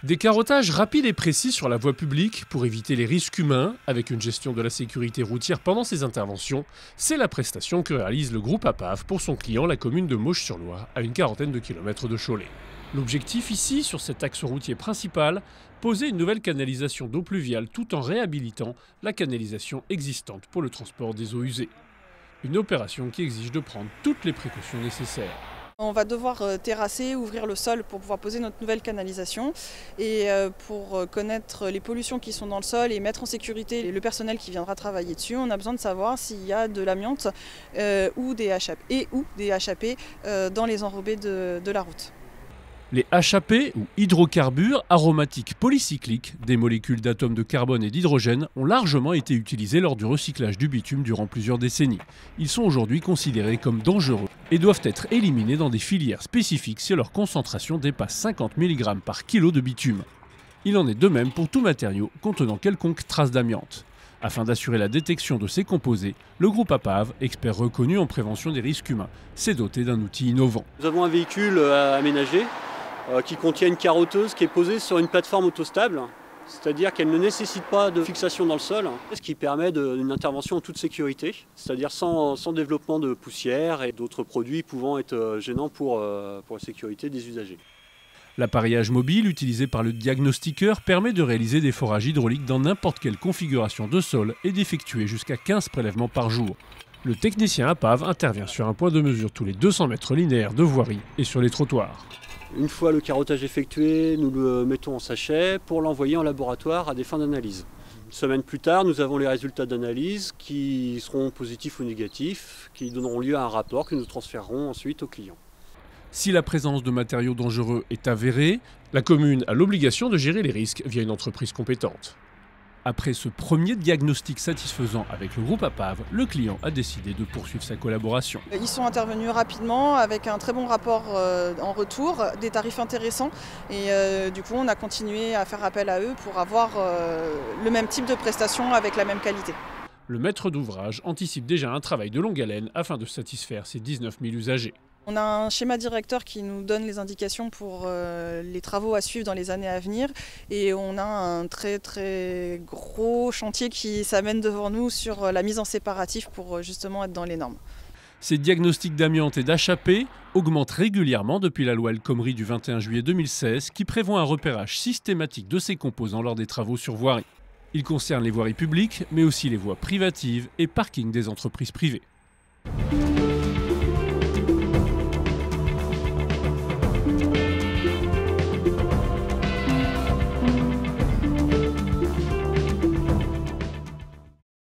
Des carottages rapides et précis sur la voie publique pour éviter les risques humains, avec une gestion de la sécurité routière pendant ces interventions, c'est la prestation que réalise le groupe APAV pour son client, la commune de Mauches-sur-Loire, à une quarantaine de kilomètres de Cholet. L'objectif ici, sur cet axe routier principal, poser une nouvelle canalisation d'eau pluviale tout en réhabilitant la canalisation existante pour le transport des eaux usées. Une opération qui exige de prendre toutes les précautions nécessaires. On va devoir terrasser, ouvrir le sol pour pouvoir poser notre nouvelle canalisation et pour connaître les pollutions qui sont dans le sol et mettre en sécurité le personnel qui viendra travailler dessus, on a besoin de savoir s'il y a de l'amiante ou des HAP dans les enrobés de la route. Les HAP, ou hydrocarbures aromatiques polycycliques, des molécules d'atomes de carbone et d'hydrogène, ont largement été utilisés lors du recyclage du bitume durant plusieurs décennies. Ils sont aujourd'hui considérés comme dangereux et doivent être éliminés dans des filières spécifiques si leur concentration dépasse 50 mg par kilo de bitume. Il en est de même pour tout matériau contenant quelconque trace d'amiante. Afin d'assurer la détection de ces composés, le groupe APAV, expert reconnu en prévention des risques humains, s'est doté d'un outil innovant. Nous avons un véhicule aménagé qui contient une carotteuse qui est posée sur une plateforme autostable, c'est-à-dire qu'elle ne nécessite pas de fixation dans le sol, ce qui permet une intervention en toute sécurité, c'est-à-dire sans développement de poussière et d'autres produits pouvant être gênants pour la sécurité des usagers. L'appareillage mobile utilisé par le diagnostiqueur permet de réaliser des forages hydrauliques dans n'importe quelle configuration de sol et d'effectuer jusqu'à 15 prélèvements par jour. Le technicien APAV intervient sur un point de mesure tous les 200 mètres linéaires de voirie et sur les trottoirs. Une fois le carottage effectué, nous le mettons en sachet pour l'envoyer en laboratoire à des fins d'analyse. Une semaine plus tard, nous avons les résultats d'analyse qui seront positifs ou négatifs, qui donneront lieu à un rapport que nous transférerons ensuite au client. Si la présence de matériaux dangereux est avérée, la commune a l'obligation de gérer les risques via une entreprise compétente. Après ce premier diagnostic satisfaisant avec le groupe APAV, le client a décidé de poursuivre sa collaboration. Ils sont intervenus rapidement avec un très bon rapport en retour, des tarifs intéressants et du coup on a continué à faire appel à eux pour avoir le même type de prestation avec la même qualité. Le maître d'ouvrage anticipe déjà un travail de longue haleine afin de satisfaire ses 19 000 usagers. On a un schéma directeur qui nous donne les indications pour les travaux à suivre dans les années à venir et on a un très gros chantier qui s'amène devant nous sur la mise en séparatif pour justement être dans les normes. Ces diagnostics d'amiante et d'HAP augmentent régulièrement depuis la loi El Khomri du 21 juillet 2016 qui prévoit un repérage systématique de ces composants lors des travaux sur voirie. Il concerne les voiries publiques mais aussi les voies privatives et parkings des entreprises privées.